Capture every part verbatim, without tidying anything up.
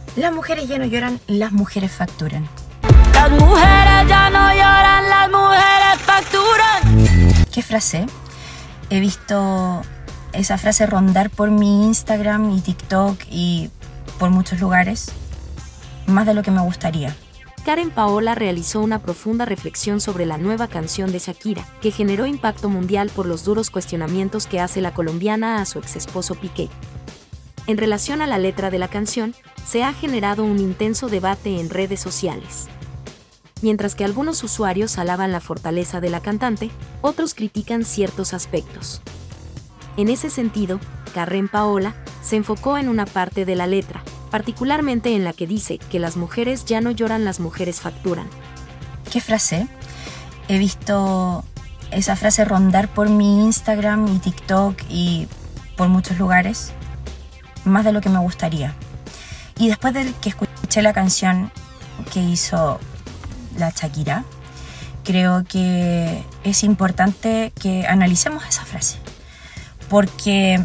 Las mujeres ya no lloran, las mujeres facturan. Las mujeres ya no lloran, las mujeres facturan. ¿Qué frase? He visto esa frase rondar por mi Instagram y TikTok y por muchos lugares, más de lo que me gustaría. Karen Paola realizó una profunda reflexión sobre la nueva canción de Shakira, que generó impacto mundial por los duros cuestionamientos que hace la colombiana a su exesposo Piqué. En relación a la letra de la canción, se ha generado un intenso debate en redes sociales. Mientras que algunos usuarios alaban la fortaleza de la cantante, otros critican ciertos aspectos. En ese sentido, Karen Paola se enfocó en una parte de la letra, particularmente en la que dice que las mujeres ya no lloran, las mujeres facturan. ¿Qué frase? He visto esa frase rondar por mi Instagram y TikTok y por muchos lugares, más de lo que me gustaría. Y después de que escuché la canción que hizo la Shakira, creo que es importante que analicemos esa frase, porque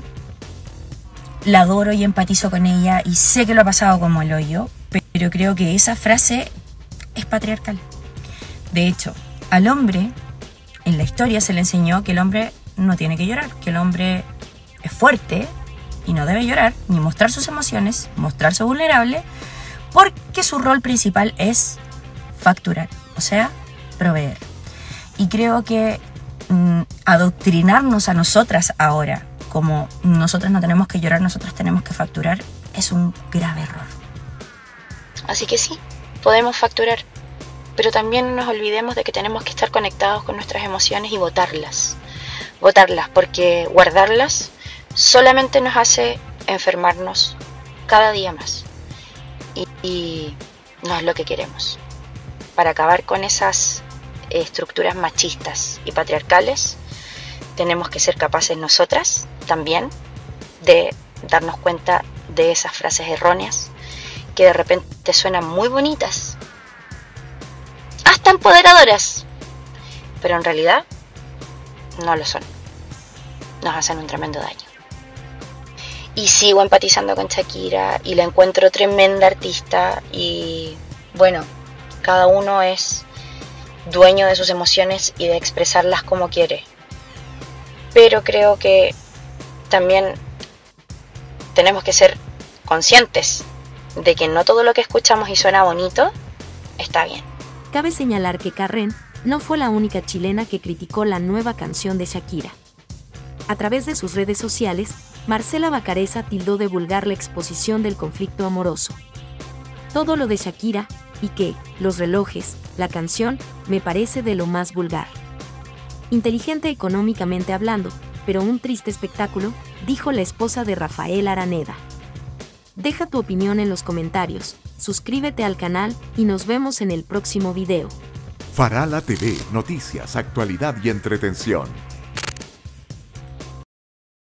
la adoro y empatizo con ella y sé que lo ha pasado como el hoyo, pero creo que esa frase es patriarcal. De hecho, al hombre en la historia se le enseñó que el hombre no tiene que llorar, que el hombre es fuerte y no debe llorar ni mostrar sus emociones, mostrarse vulnerable, porque su rol principal es facturar, o sea, proveer. Y creo que mmm, adoctrinarnos a nosotras ahora, como nosotras no tenemos que llorar, nosotras tenemos que facturar, es un grave error. Así que sí, podemos facturar, pero también no nos olvidemos de que tenemos que estar conectados con nuestras emociones y votarlas. Votarlas, porque guardarlas solamente nos hace enfermarnos cada día más. Y, y no es lo que queremos. Para acabar con esas estructuras machistas y patriarcales, tenemos que ser capaces nosotras también de darnos cuenta de esas frases erróneas que de repente suenan muy bonitas, hasta empoderadoras, pero en realidad no lo son. Nos hacen un tremendo daño. Y sigo empatizando con Shakira y la encuentro tremenda artista y bueno, cada uno es dueño de sus emociones y de expresarlas como quiere. Pero creo que también tenemos que ser conscientes de que no todo lo que escuchamos y suena bonito está bien. Cabe señalar que Karen no fue la única chilena que criticó la nueva canción de Shakira. A través de sus redes sociales, Marcela Bacareza tildó de vulgar la exposición del conflicto amoroso. Todo lo de Shakira, Piqué, los relojes, la canción, me parece de lo más vulgar. Inteligente económicamente hablando, pero un triste espectáculo, dijo la esposa de Rafael Araneda. Deja tu opinión en los comentarios, suscríbete al canal y nos vemos en el próximo video. Farala T V, noticias, actualidad y entretención.